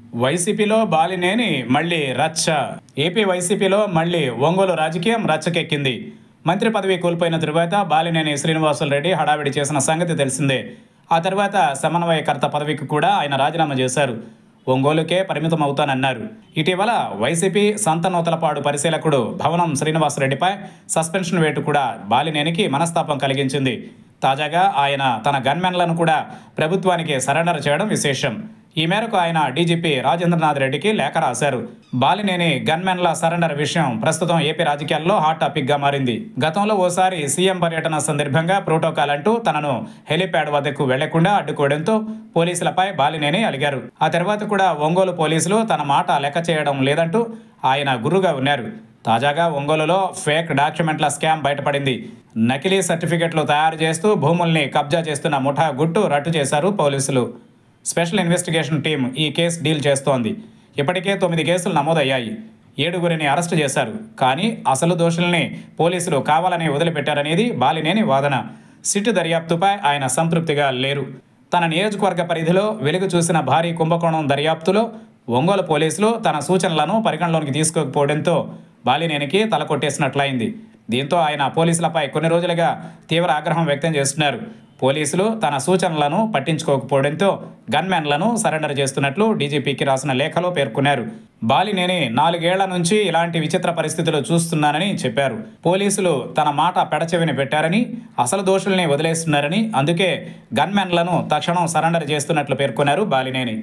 వైసీపీలో బాలినేని మళ్ళీ రచ్చ. ఏపీ వైసీపీలో మళ్ళీ ఒంగోలు రాజకీయం రచ్చకెక్కింది. మంత్రి పదవి కోల్పోయిన తరువాత బాలినేని శ్రీనివాసులరెడ్డి హడావిడి చేసిన సంగతి తెలిసిందే. ఆ తర్వాత సమన్వయకర్త పదవికి కూడా ఆయన రాజీనామా చేశారు. ఒంగోలుకే పరిమితం అవుతానన్నారు. ఇటీవల వైసీపీ సంతనూతలపాడు పరిశీలకుడు భవనం శ్రీనివాసరెడ్డిపై సస్పెన్షన్ వేటు కూడా బాలినేనికి మనస్తాపం కలిగించింది. తాజాగా ఆయన తన గన్మెన్లను కూడా ప్రభుత్వానికి సరెండర్ చేయడం విశేషం. ఈ మేరకు ఆయన డీజీపీ రాజేంద్రనాథ్ రెడ్డికి లేఖ రాశారు. బాలినేని గన్మెన్ల సరెండర్ విషయం ప్రస్తుతం ఏపీ రాజకీయాల్లో హాట్ టాపిక్గా మారింది. గతంలో ఓసారి సీఎం పర్యటన సందర్భంగా ప్రోటోకాల్ అంటూ తనను హెలీప్యాడ్ వద్దకు వెళ్లకుండా అడ్డుకోవడంతో పోలీసులపై బాలినేని అలిగారు. ఆ తర్వాత కూడా ఒంగోలు పోలీసులు తన మాట లెక్క చేయడం లేదంటూ ఆయన గుర్రుగా ఉన్నారు. తాజాగా ఒంగోలులో ఫేక్ డాక్యుమెంట్ల స్కామ్ బయటపడింది. నకిలీ సర్టిఫికెట్లు తయారు చేస్తూ భూముల్ని కబ్జా చేస్తున్న ముఠా గుట్టు రట్టు చేశారు పోలీసులు. స్పెషల్ ఇన్వెస్టిగేషన్ టీం ఈ కేసు డీల్ చేస్తోంది. ఇప్పటికే 9 కేసులు నమోదయ్యాయి. 7గురిని అరెస్టు చేశారు. కానీ అసలు దోషుల్ని పోలీసులు కావాలని వదిలిపెట్టారనేది బాలినేని వాదన. సిట్ దర్యాప్తుపై ఆయన సంతృప్తిగా లేరు. తన నియోజకవర్గ పరిధిలో వెలుగు చూసిన భారీ కుంభకోణం దర్యాప్తులో ఒంగోలు పోలీసులు తన సూచనలను పరిగణలోకి తీసుకోకపోవడంతో బాలినేనికి తలకొట్టేసినట్లయింది. దీంతో ఆయన పోలీసులపై కొన్ని రోజులుగా తీవ్ర ఆగ్రహం వ్యక్తం చేస్తున్నారు. పోలీసులు తన సూచనలను పట్టించుకోకపోవడంతో గన్మెన్లను సరెండర్ చేస్తున్నట్లు డీజీపీకి రాసిన లేఖలో పేర్కొన్నారు. బాలినేని 4 ఏళ్ల నుంచి ఇలాంటి విచిత్ర పరిస్థితులు చూస్తున్నానని చెప్పారు. పోలీసులు తన మాట పెడచెవిని పెట్టారని, అసలు దోషుల్ని వదిలేస్తున్నారని, అందుకే గన్మెన్లను తక్షణం సరెండర్ చేస్తున్నట్లు పేర్కొన్నారు బాలినేని.